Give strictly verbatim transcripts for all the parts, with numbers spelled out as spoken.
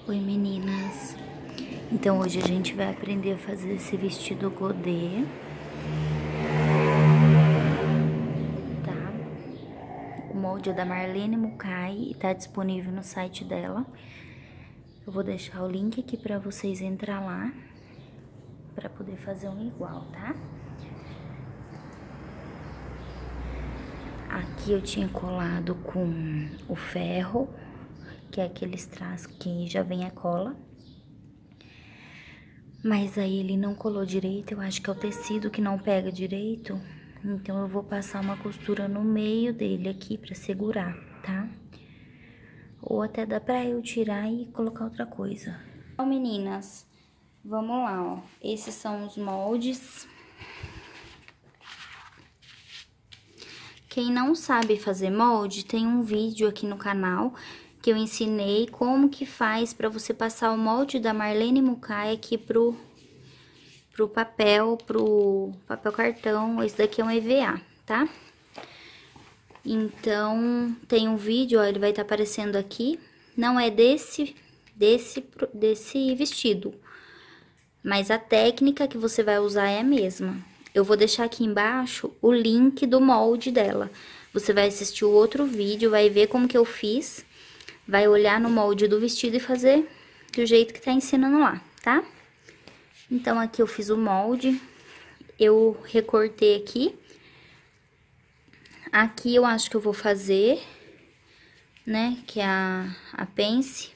Oi meninas, então hoje a gente vai aprender a fazer esse vestido godê, tá? O molde é da Marlene Mukai e tá disponível no site dela. Eu vou deixar o link aqui pra vocês entrar lá, pra poder fazer um igual, tá? Aqui eu tinha colado com o ferro, que é aqueles traços que já vem a cola. Mas aí ele não colou direito, eu acho que é o tecido que não pega direito. Então eu vou passar uma costura no meio dele aqui pra segurar, tá? Ou até dá pra eu tirar e colocar outra coisa. Então, meninas, vamos lá, ó. Esses são os moldes. Quem não sabe fazer molde, tem um vídeo aqui no canal que eu ensinei como que faz pra você passar o molde da Marlene Mukai aqui pro, pro papel, pro papel cartão. Esse daqui é um E V A, tá? Então, tem um vídeo, ó, ele vai estar aparecendo aqui. Não é desse, desse, desse vestido, mas a técnica que você vai usar é a mesma. Eu vou deixar aqui embaixo o link do molde dela. Você vai assistir o outro vídeo, vai ver como que eu fiz, vai olhar no molde do vestido e fazer do jeito que tá ensinando lá, tá? Então, aqui eu fiz o molde, eu recortei aqui. Aqui eu acho que eu vou fazer, né, que é a, a pence.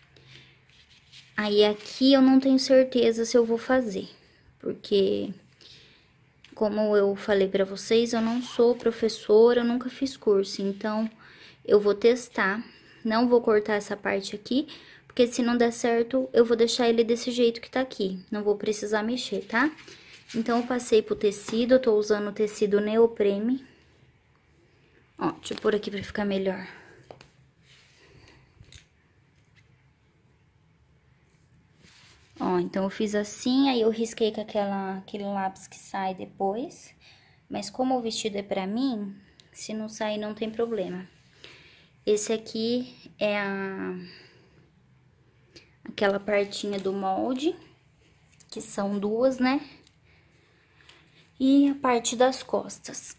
Aí aqui eu não tenho certeza se eu vou fazer, porque... Como eu falei pra vocês, eu não sou professora, eu nunca fiz curso, então eu vou testar. Não vou cortar essa parte aqui, porque se não der certo, eu vou deixar ele desse jeito que tá aqui. Não vou precisar mexer, tá? Então, eu passei pro tecido, eu tô usando o tecido neoprene. Ó, deixa eu pôr aqui pra ficar melhor. Ó, então eu fiz assim, aí eu risquei com aquela, aquele lápis que sai depois. Mas como o vestido é pra mim, se não sair não tem problema. Esse aqui é a... aquela partinha do molde, que são duas, né? E a parte das costas.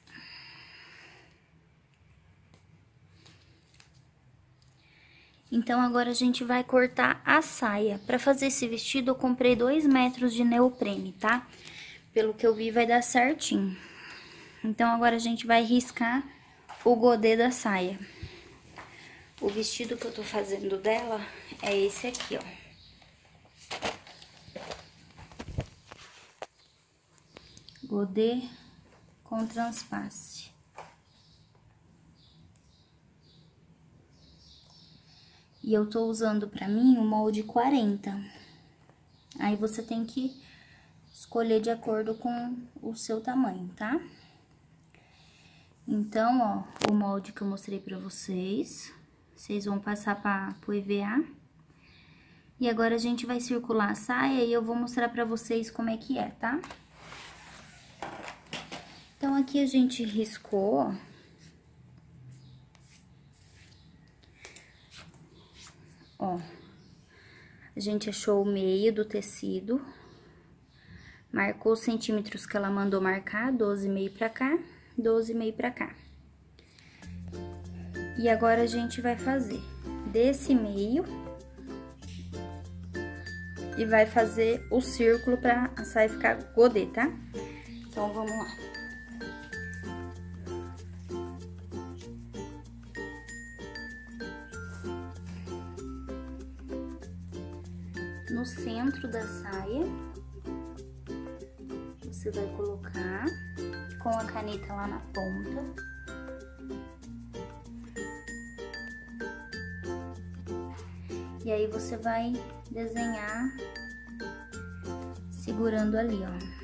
Então, agora a gente vai cortar a saia. Pra fazer esse vestido, eu comprei dois metros de neoprene, tá? Pelo que eu vi, vai dar certinho. Então, agora a gente vai riscar o godê da saia. O vestido que eu tô fazendo dela é esse aqui, ó. Godê com transpasse. E eu tô usando pra mim o molde quarenta. Aí você tem que escolher de acordo com o seu tamanho, tá? Então, ó, o molde que eu mostrei pra vocês. Vocês vão passar pra, pro E V A. E agora a gente vai circular a saia e eu vou mostrar pra vocês como é que é, tá? Então, aqui a gente riscou, ó. Ó, a gente achou o meio do tecido, marcou os centímetros que ela mandou marcar, doze e meio pra cá, doze e meio pra cá. E agora a gente vai fazer desse meio e vai fazer o círculo pra a saia ficar godê, tá? Então, vamos lá. No centro da saia, você vai colocar com a caneta lá na ponta. E aí, você vai desenhar segurando ali, ó.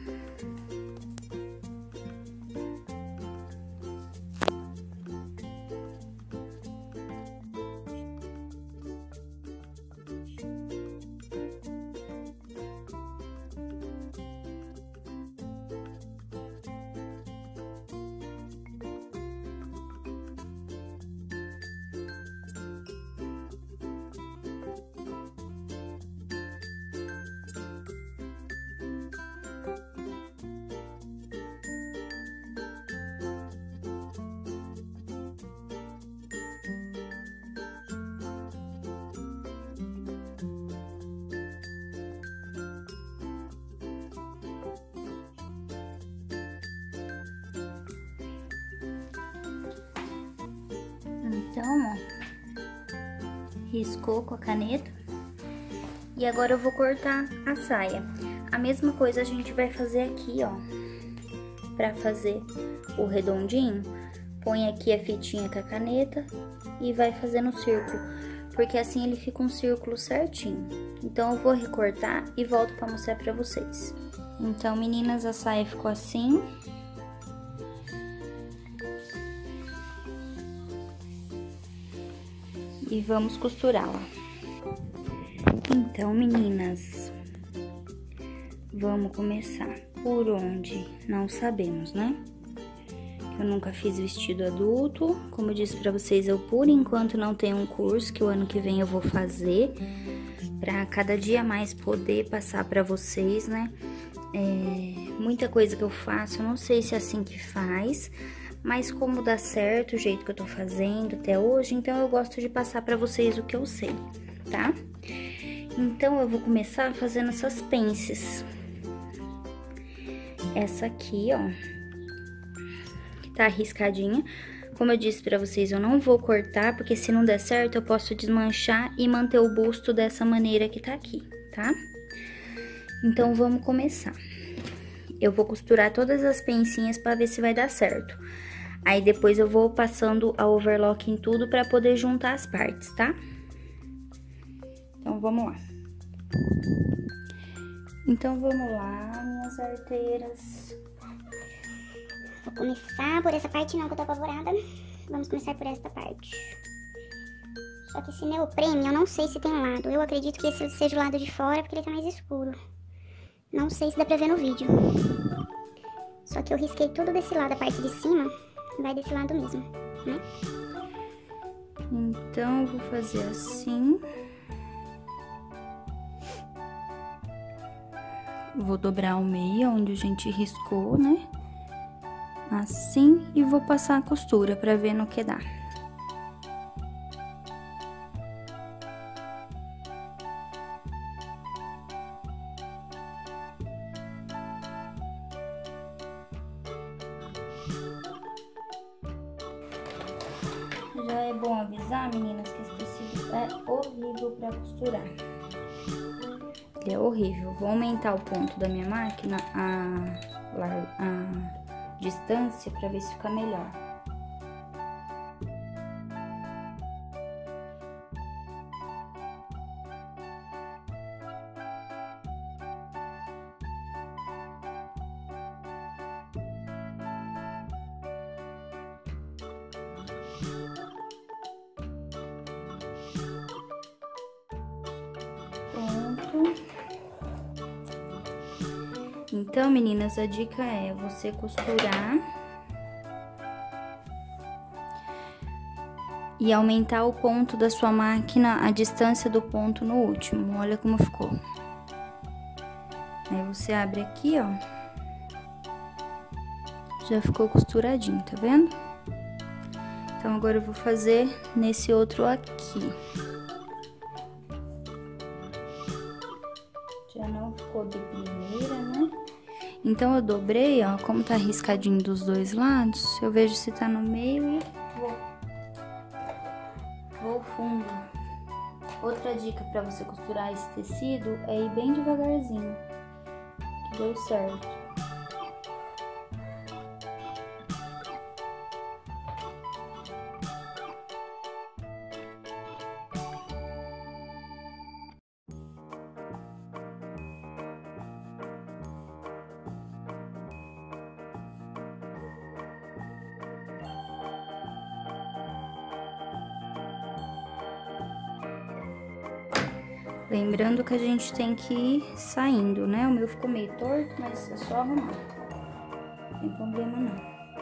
Então, ó, riscou com a caneta. E agora eu vou cortar a saia. A mesma coisa a gente vai fazer aqui, ó. Pra fazer o redondinho, põe aqui a fitinha com a caneta e vai fazendo o círculo, porque assim ele fica um círculo certinho. Então eu vou recortar e volto pra mostrar pra vocês. Então, meninas, a saia ficou assim. E vamos costurá-la. Então, meninas, vamos começar. Por onde? Não sabemos, né? Eu nunca fiz vestido adulto. Como eu disse pra vocês, eu por enquanto não tenho um curso, que o ano que vem eu vou fazer, pra cada dia mais poder passar pra vocês, né? É, muita coisa que eu faço, eu não sei se é assim que faz, mas como dá certo o jeito que eu tô fazendo até hoje, então eu gosto de passar pra vocês o que eu sei, tá? Então eu vou começar fazendo essas pences. Essa aqui, ó, tá arriscadinha. Como eu disse pra vocês, eu não vou cortar, porque se não der certo eu posso desmanchar e manter o busto dessa maneira que tá aqui, tá? Então vamos começar. Eu vou costurar todas as pencinhas pra ver se vai dar certo. Aí depois eu vou passando a overlock em tudo pra poder juntar as partes, tá? Então vamos lá. Então vamos lá, minhas arteiras. Vou começar por essa parte não, que eu tô apavorada. Vamos começar por esta parte. Só que esse neoprene, eu não sei se tem um lado. Eu acredito que esse seja o lado de fora, porque ele tá mais escuro. Não sei se dá pra ver no vídeo. Só que eu risquei tudo desse lado, a parte de cima vai desse lado mesmo, né? Então, eu vou fazer assim. Vou dobrar ao meio, onde a gente riscou, né? Assim, e vou passar a costura pra ver no que dá. Já é bom avisar, meninas, que esse tecido é horrível pra costurar. Ele é horrível. Vou aumentar o ponto da minha máquina, a, a distância, pra ver se fica melhor. Então, meninas, a dica é você costurar e aumentar o ponto da sua máquina, a distância do ponto no último. Olha como ficou. Aí você abre aqui, ó. Já ficou costuradinho, tá vendo? Então, agora eu vou fazer nesse outro aqui. Já não ficou de primeira, né? Então, eu dobrei, ó, como tá riscadinho dos dois lados, eu vejo se tá no meio e vou, vou fundo. Outra dica pra você costurar esse tecido é ir bem devagarzinho, que deu certo. Lembrando que a gente tem que ir saindo, né? O meu ficou meio torto, mas é só arrumar. Não tem problema não.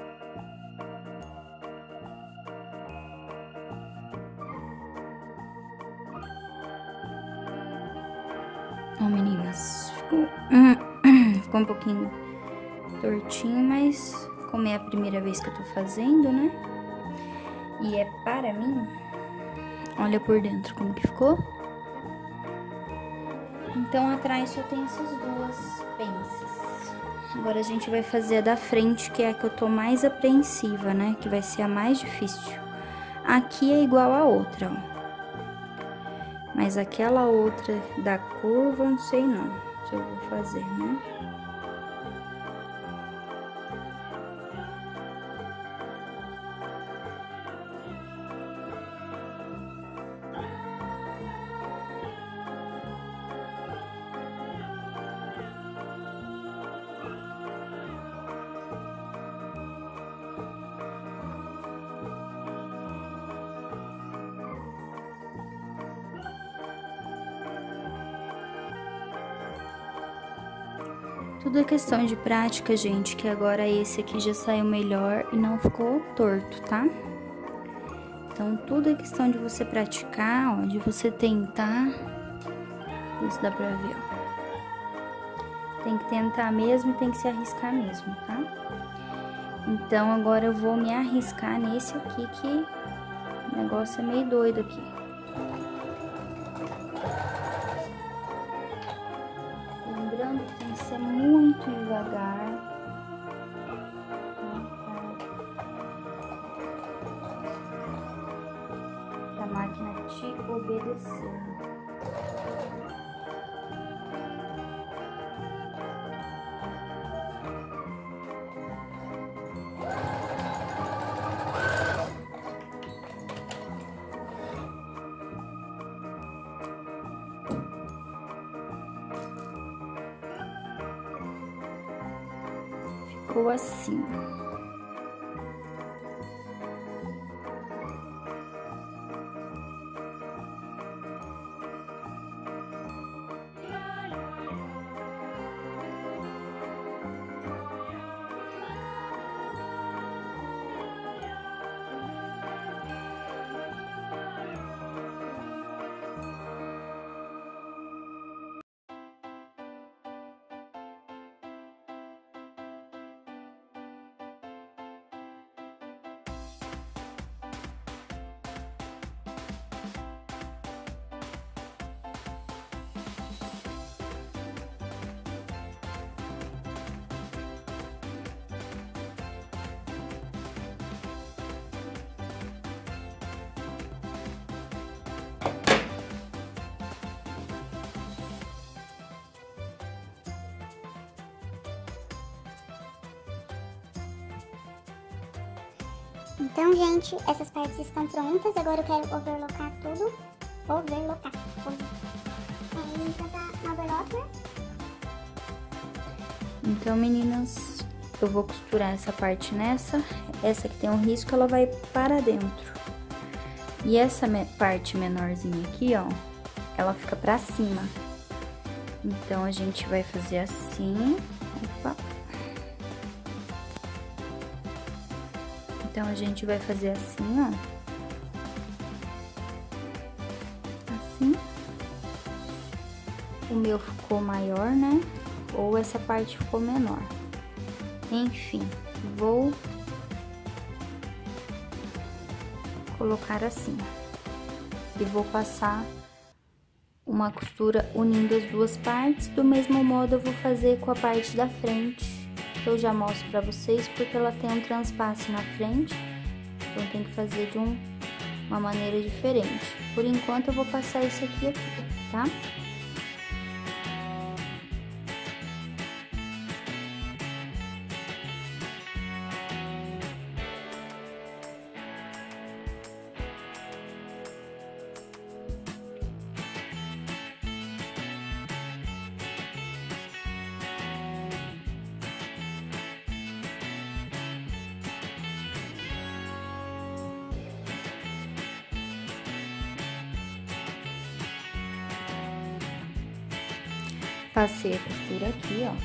Ó, meninas, ficou, ficou um pouquinho tortinho, mas como é a primeira vez que eu tô fazendo, né? E é para mim, olha por dentro como que ficou. Então, atrás só tem essas duas pences. Agora, a gente vai fazer a da frente, que é a que eu tô mais apreensiva, né? Que vai ser a mais difícil. aqui é igual a outra, ó. Mas aquela outra da curva, não sei não, se eu vou fazer, né? Tudo é questão de prática, gente, que agora esse aqui já saiu melhor e não ficou torto, tá? Então, tudo é questão de você praticar, ó, de você tentar. Isso dá pra ver, ó. Tem que tentar mesmo e tem que se arriscar mesmo, tá? Então, agora eu vou me arriscar nesse aqui, que o negócio é meio doido aqui. Lembrando que tem que ser muito devagar. Pra máquina te obedecer. Ficou assim. Então, gente, essas partes estão prontas. Agora eu quero overlocar tudo. Overlocar. Aí, passar na overlock, né? Então, meninas, eu vou costurar essa parte nessa. Essa que tem um risco, ela vai para dentro. E essa me- parte menorzinha aqui, ó, ela fica pra cima. Então, a gente vai fazer assim. Opa. Então, a gente vai fazer assim, ó. Assim. O meu ficou maior, né? Ou essa parte ficou menor. Enfim, vou colocar assim. E vou passar uma costura unindo as duas partes. Do mesmo modo, eu vou fazer com a parte da frente. Eu já mostro pra vocês, porque ela tem um transpasse na frente, então tem que fazer de um, uma maneira diferente. Por enquanto, eu vou passar isso aqui, aqui, tá? Passei a costura aqui, ó.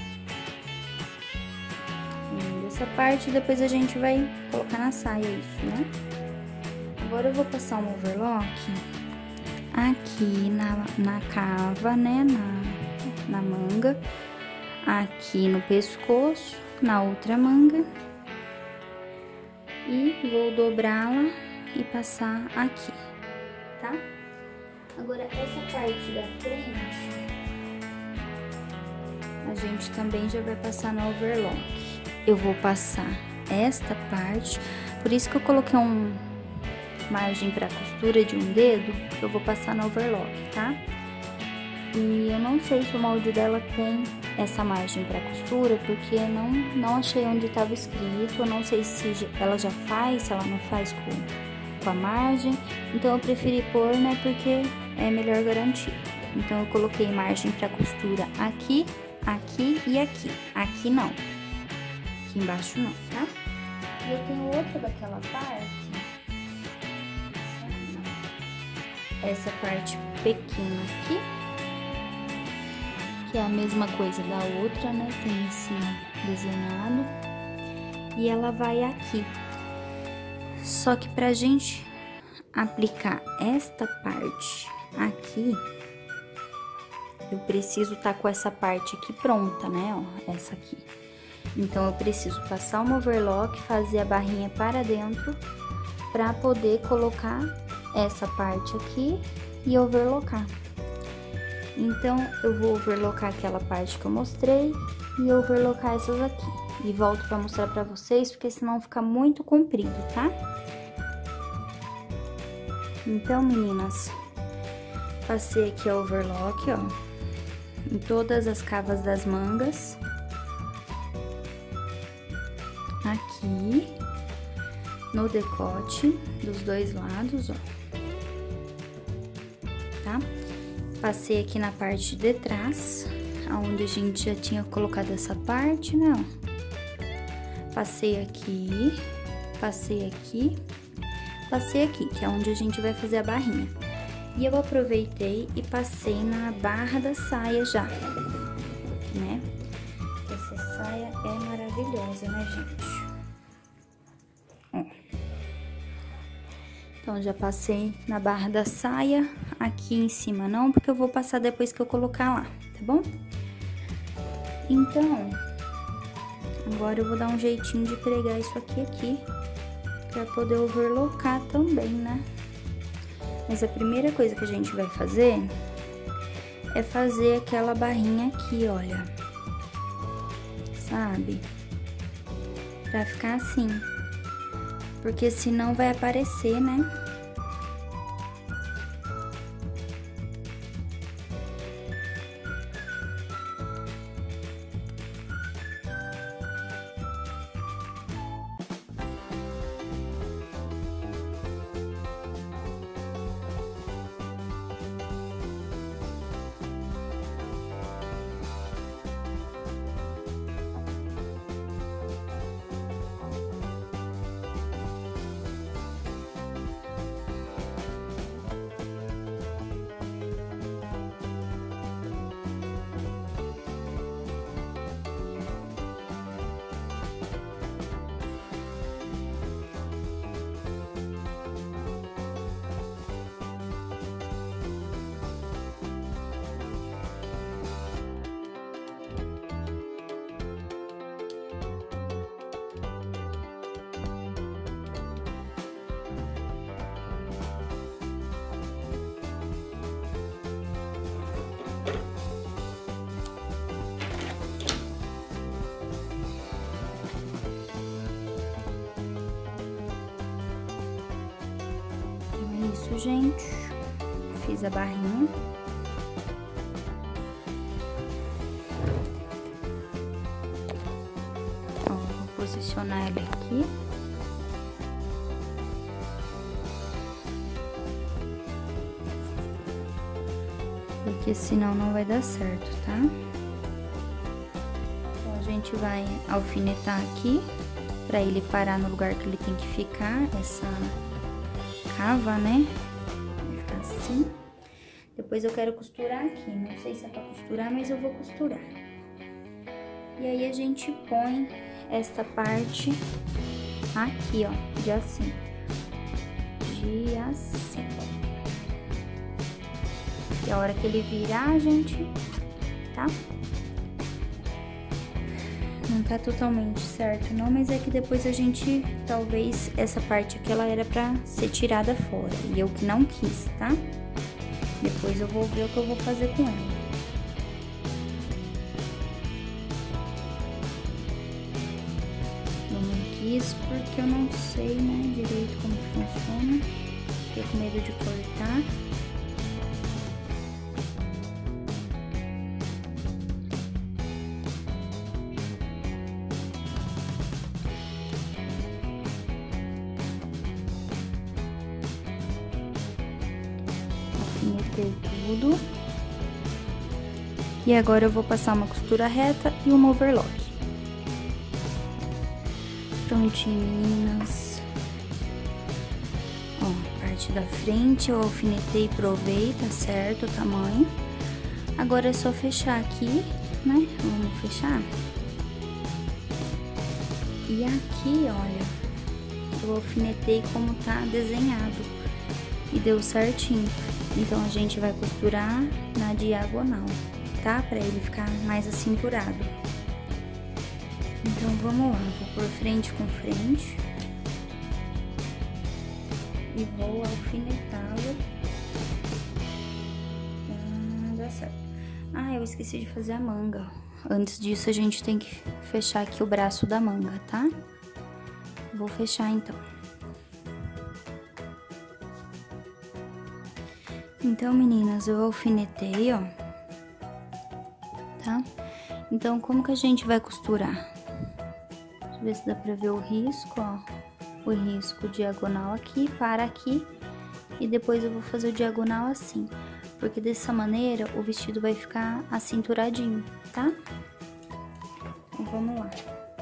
E essa parte depois a gente vai colocar na saia isso, né? Agora eu vou passar um overlock aqui na, na cava, né? Na, na manga. Aqui no pescoço, na outra manga. E vou dobrá-la e passar aqui, tá? Agora, essa parte da frente, a gente também já vai passar no overlock. Eu vou passar esta parte, por isso que eu coloquei um, margem para costura de um dedo, eu vou passar no overlock, tá? E eu não sei se o molde dela tem essa margem para costura, porque não, não achei onde estava escrito, eu não sei se ela já faz, se ela não faz com, com a margem, então eu preferi pôr, né, porque é melhor garantir. Então eu coloquei margem para costura aqui, aqui e aqui, aqui não, aqui embaixo não, tá? E eu tenho outra daquela parte, essa parte pequena aqui, que é a mesma coisa da outra, né? Tem em cima desenhado. E ela vai aqui. Só que pra gente aplicar esta parte aqui, eu preciso tá com essa parte aqui pronta, né? Ó, essa aqui. Então, eu preciso passar uma overlock, fazer a barrinha para dentro, pra poder colocar essa parte aqui e overlocar. Então, eu vou overlocar aquela parte que eu mostrei e overlocar essas aqui. E volto pra mostrar pra vocês, porque senão fica muito comprido, tá? Então, meninas, passei aqui a overlock, ó, em todas as cavas das mangas. Aqui, no decote dos dois lados, ó. Tá? Passei aqui na parte de trás, onde a gente já tinha colocado essa parte, né? Passei aqui, passei aqui, passei aqui, que é onde a gente vai fazer a barrinha. E eu aproveitei e passei na barra da saia já, né? Essa saia é maravilhosa, né, gente? Ó. Então, já passei na barra da saia, aqui em cima não, porque eu vou passar depois que eu colocar lá, tá bom? Então, agora eu vou dar um jeitinho de pregar isso aqui aqui, pra poder overlocar também, né? Mas a primeira coisa que a gente vai fazer é fazer aquela barrinha aqui, olha. Sabe? Pra ficar assim. Porque senão vai aparecer, né? Isso, gente, fiz a barrinha. Ó, vou posicionar ele aqui. Porque senão não vai dar certo, tá? Então, a gente vai alfinetar aqui, pra ele parar no lugar que ele tem que ficar, essa cava, né? Vai ficar assim. Depois eu quero costurar aqui. Não sei se é pra costurar, mas eu vou costurar. E aí a gente põe esta parte aqui, ó, de assim. De assim. E a hora que ele virar, a gente, tá? Não tá totalmente certo não, mas é que depois a gente, talvez, essa parte aqui, ela era pra ser tirada fora. E eu que não quis, tá? Depois eu vou ver o que eu vou fazer com ela. Eu não quis porque eu não sei, né, direito como funciona. Fiquei com medo de cortar. Alfinetei tudo. E agora eu vou passar uma costura reta e uma overlock. Prontinho, meninas. Ó, a parte da frente eu alfinetei e provei, tá certo o tamanho. Agora é só fechar aqui, né? Vamos fechar. E aqui, olha, eu alfinetei como tá desenhado. E deu certinho. Então, a gente vai costurar na diagonal, tá? Pra ele ficar mais acinturado. Então, vamos lá. Vou por frente com frente. E vou alfinetá-lo. Pra dar certo. Ah, eu esqueci de fazer a manga. Antes disso, a gente tem que fechar aqui o braço da manga, tá? Vou fechar, então. Então, meninas, eu alfinetei, ó. Tá? Então, como que a gente vai costurar? Deixa eu ver se dá pra ver o risco, ó. O risco diagonal aqui, para aqui. E depois eu vou fazer o diagonal assim. Porque dessa maneira, o vestido vai ficar acinturadinho, tá? Então, vamos lá.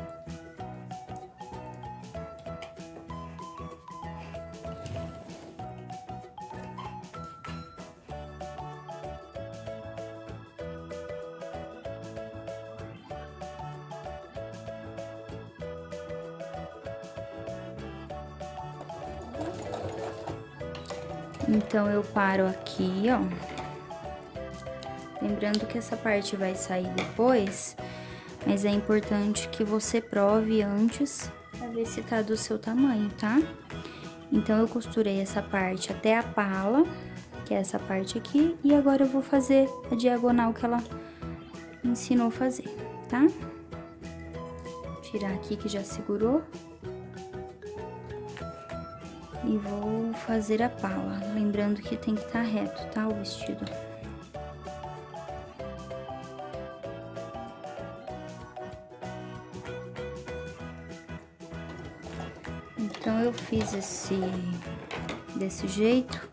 Então, eu paro aqui, ó. Lembrando que essa parte vai sair depois, mas é importante que você prove antes pra ver se tá do seu tamanho, tá? Então, eu costurei essa parte até a pala, que é essa parte aqui, e agora eu vou fazer a diagonal que ela me ensinou a fazer, tá? Vou tirar aqui que já segurou. E vou fazer a pala, lembrando que tem que estar reto, tá, o vestido. Então, eu fiz esse, desse jeito.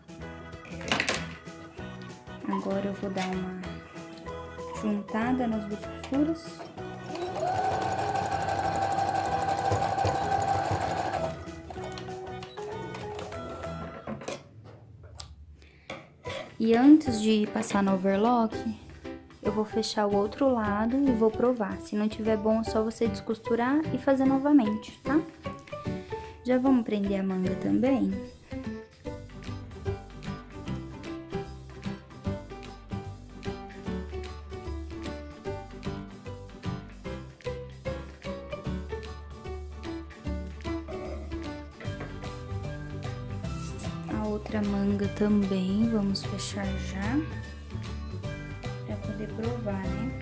Agora, eu vou dar uma juntada nas duas costuras. E antes de passar no overlock, eu vou fechar o outro lado e vou provar. Se não tiver bom, é só você descosturar e fazer novamente, tá? Já vamos prender a manga também. A outra manga também, vamos fechar já, pra poder provar, né?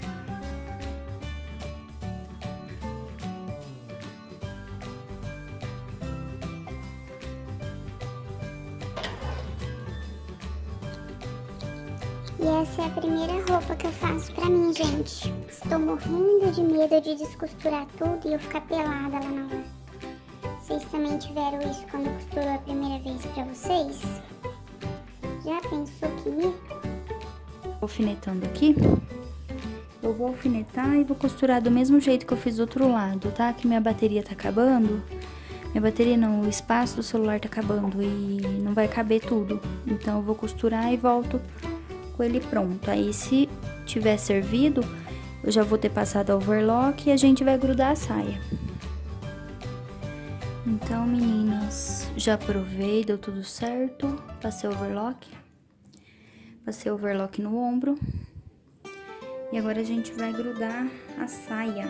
E essa é a primeira roupa que eu faço pra mim, gente. Estou morrendo de medo de descosturar tudo e eu ficar pelada lá na hora. Vocês também tiveram isso quando costurou a primeira vez pra vocês? Já pensou que mico? Alfinetando aqui, eu vou alfinetar e vou costurar do mesmo jeito que eu fiz do outro lado, tá? Que minha bateria tá acabando. Minha bateria não, o espaço do celular tá acabando e não vai caber tudo. Então, eu vou costurar e volto com ele pronto. Aí, se tiver servido, eu já vou ter passado a overlock e a gente vai grudar a saia. Então, meninas, já provei, deu tudo certo. Passei overlock. Passei overlock no ombro. E agora a gente vai grudar a saia.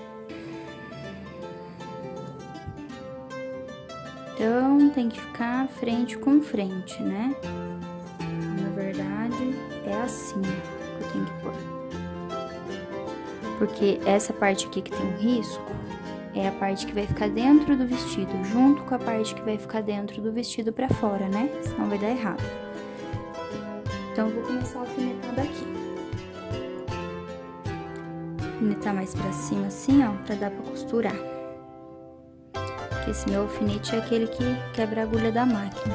Então, tem que ficar frente com frente, né? Na verdade, é assim que eu tenho que pôr. Porque essa parte aqui que tem um risco, é a parte que vai ficar dentro do vestido, junto com a parte que vai ficar dentro do vestido pra fora, né? Senão vai dar errado. Então, eu vou começar a alfinetar daqui. Alfinetar mais pra cima assim, ó, pra dar pra costurar. Porque esse meu alfinete é aquele que quebra a agulha da máquina.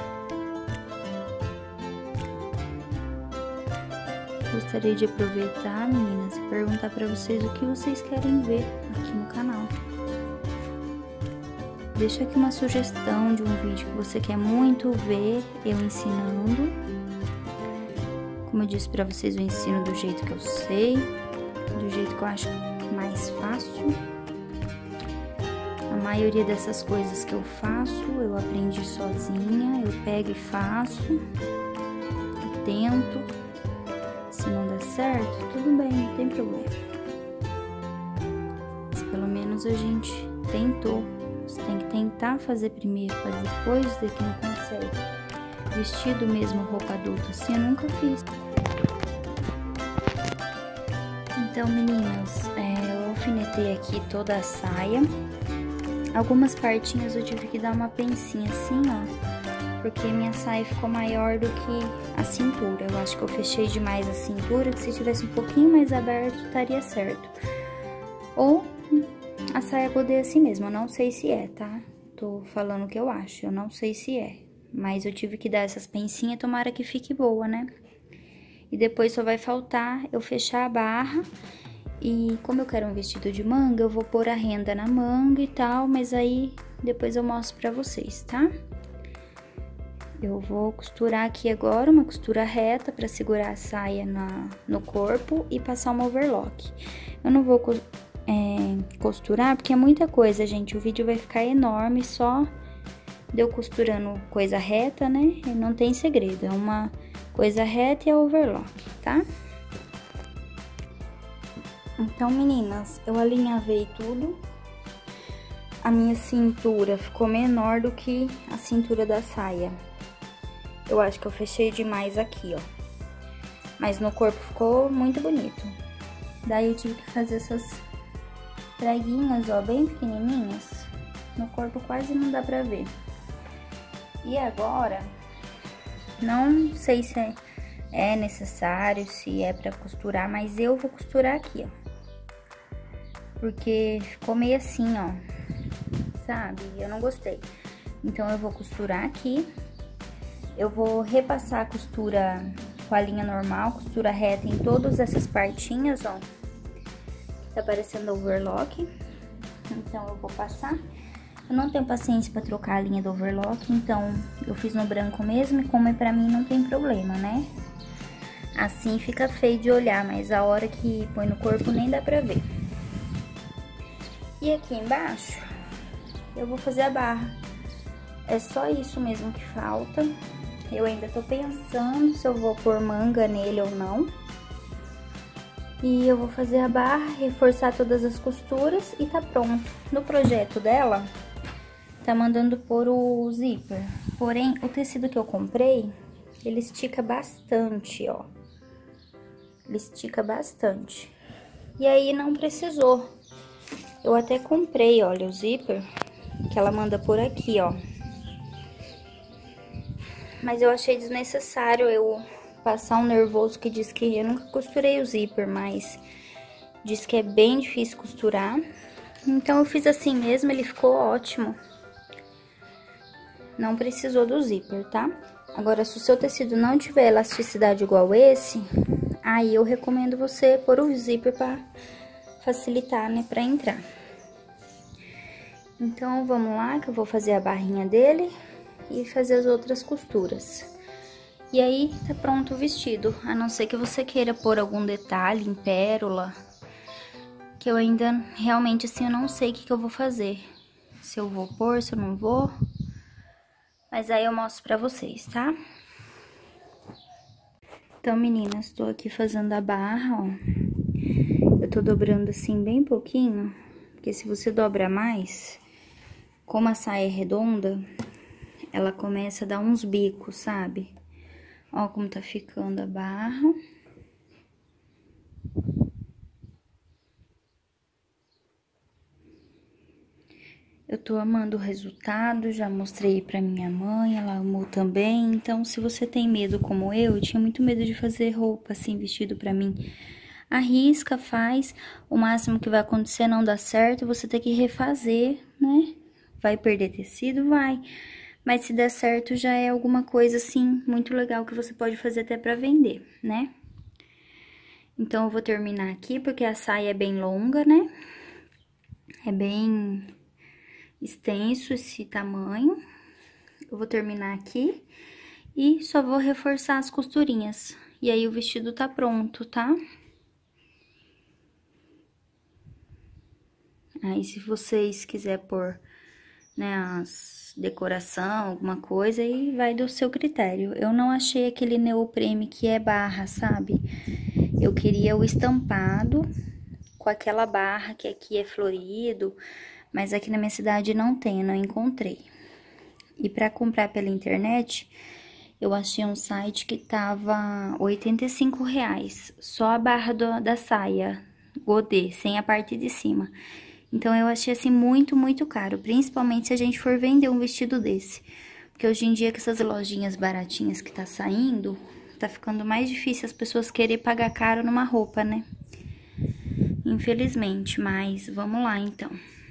Gostaria de aproveitar, meninas, e perguntar pra vocês o que vocês querem ver aqui no canal. Deixa aqui uma sugestão de um vídeo que você quer muito ver eu ensinando. Como eu disse pra vocês, eu ensino do jeito que eu sei, do jeito que eu acho mais fácil. A maioria dessas coisas que eu faço, eu aprendi sozinha, eu pego e faço, eu tento. Se não der certo, tudo bem, não tem problema. Mas pelo menos a gente tentou. Você tem que tentar fazer primeiro, para depois dizer que não consegue. Vestido mesmo, roupa adulta, assim eu nunca fiz. Então, meninas, é, eu alfinetei aqui toda a saia. Algumas partinhas eu tive que dar uma pencinha assim, ó, porque minha saia ficou maior do que a cintura. Eu acho que eu fechei demais a cintura, que se tivesse um pouquinho mais aberto, estaria certo. Ou a saia poder assim mesmo, eu não sei se é, tá? Tô falando o que eu acho, eu não sei se é. Mas eu tive que dar essas pencinhas, tomara que fique boa, né? E depois só vai faltar eu fechar a barra. E como eu quero um vestido de manga, eu vou pôr a renda na manga e tal, mas aí depois eu mostro pra vocês, tá? Eu vou costurar aqui agora uma costura reta pra segurar a saia na, no corpo e passar uma overlock. Eu não vou é, costurar porque é muita coisa, gente, o vídeo vai ficar enorme só de eu costurando coisa reta, né? E não tem segredo, é uma coisa reta e a overlock, tá? Então, meninas, eu alinhavei tudo. A minha cintura ficou menor do que a cintura da saia. Eu acho que eu fechei demais aqui, ó. Mas no corpo ficou muito bonito. Daí eu tive que fazer essas preguinhas, ó, bem pequenininhas. No corpo quase não dá pra ver. E agora, não sei se é, é necessário, se é pra costurar, mas eu vou costurar aqui, ó. Porque ficou meio assim, ó, sabe? Eu não gostei. Então, eu vou costurar aqui. Eu vou repassar a costura com a linha normal, costura reta em todas essas partinhas, ó. Tá parecendo overlock. Então, eu vou passar. Eu não tenho paciência pra trocar a linha do overlock, então eu fiz no branco mesmo. E como é pra mim, não tem problema, né? Assim fica feio de olhar, mas a hora que põe no corpo nem dá pra ver. E aqui embaixo, eu vou fazer a barra. É só isso mesmo que falta. Eu ainda tô pensando se eu vou pôr manga nele ou não. E eu vou fazer a barra, reforçar todas as costuras e tá pronto. No projeto dela, tá mandando pôr o zíper. Porém, o tecido que eu comprei, ele estica bastante, ó. Ele estica bastante. E aí, não precisou. Eu até comprei, olha, o zíper, que ela manda por aqui, ó. Mas eu achei desnecessário eu passar um nervoso que diz que... Eu nunca costurei o zíper, mas diz que é bem difícil costurar. Então, eu fiz assim mesmo, ele ficou ótimo. Não precisou do zíper, tá? Agora, se o seu tecido não tiver elasticidade igual esse, aí eu recomendo você pôr o zíper pra facilitar, né, pra entrar. Então, vamos lá, que eu vou fazer a barrinha dele e fazer as outras costuras. E aí, tá pronto o vestido, a não ser que você queira pôr algum detalhe em pérola, que eu ainda, realmente, assim, eu não sei o que que eu vou fazer. Se eu vou pôr, se eu não vou, mas aí eu mostro pra vocês, tá? Então, meninas, tô aqui fazendo a barra, ó. Eu tô dobrando assim bem pouquinho, porque se você dobra mais, como a saia é redonda, ela começa a dar uns bicos, sabe? Ó como tá ficando a barra. Eu tô amando o resultado, já mostrei pra minha mãe, ela amou também. Então, se você tem medo como eu, eu tinha muito medo de fazer roupa assim, vestido pra mim. Arrisca, faz, o máximo que vai acontecer é não dar certo, você tem que refazer, né? Vai perder tecido? Vai. Mas se der certo, já é alguma coisa, assim, muito legal que você pode fazer até pra vender, né? Então, eu vou terminar aqui, porque a saia é bem longa, né? É bem extenso esse tamanho. Eu vou terminar aqui e só vou reforçar as costurinhas. E aí, o vestido tá pronto, tá? Aí, se vocês quiserem pôr, né, as decoração, alguma coisa, aí vai do seu critério. Eu não achei aquele neoprene que é barra, sabe? Eu queria o estampado com aquela barra que aqui é florido, mas aqui na minha cidade não tem, não encontrei. E pra comprar pela internet, eu achei um site que tava oitenta e cinco reais, só a barra do, da saia, godê, sem a parte de cima. Então, eu achei, assim, muito, muito caro, principalmente se a gente for vender um vestido desse. Porque hoje em dia, com essas lojinhas baratinhas que tá saindo, tá ficando mais difícil as pessoas quererem pagar caro numa roupa, né? Infelizmente, mas vamos lá, então.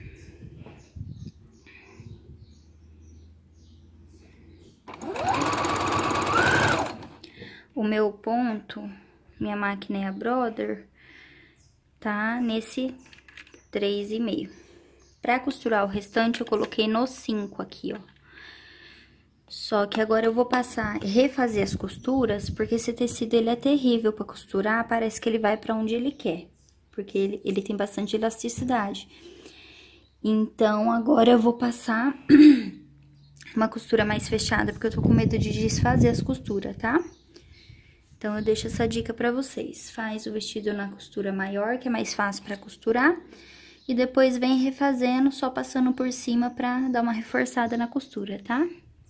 O meu ponto, minha máquina é a Brother, tá nesse três e meio. Pra costurar o restante, eu coloquei no cinco aqui, ó. Só que agora eu vou passar, refazer as costuras, porque esse tecido, ele é terrível pra costurar, parece que ele vai pra onde ele quer. Porque ele, ele tem bastante elasticidade. Então, agora eu vou passar uma costura mais fechada, porque eu tô com medo de desfazer as costuras, tá? Então, eu deixo essa dica pra vocês. Faz o vestido na costura maior, que é mais fácil pra costurar. E depois vem refazendo, só passando por cima pra dar uma reforçada na costura, tá?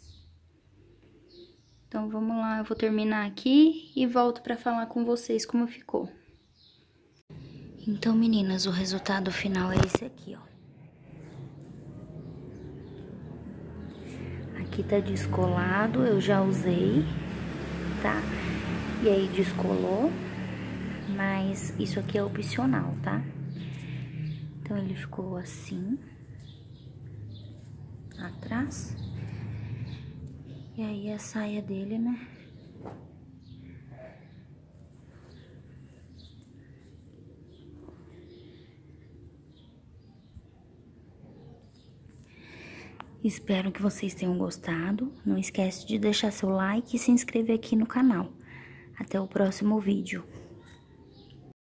Então, vamos lá, eu vou terminar aqui e volto pra falar com vocês como ficou. Então, meninas, o resultado final é esse aqui, ó. Aqui tá descolado, eu já usei, tá? E aí, descolou, mas isso aqui é opcional, tá? Então, ele ficou assim, atrás. E aí, a saia dele, né? Espero que vocês tenham gostado. Não esquece de deixar seu like e se inscrever aqui no canal. Até o próximo vídeo.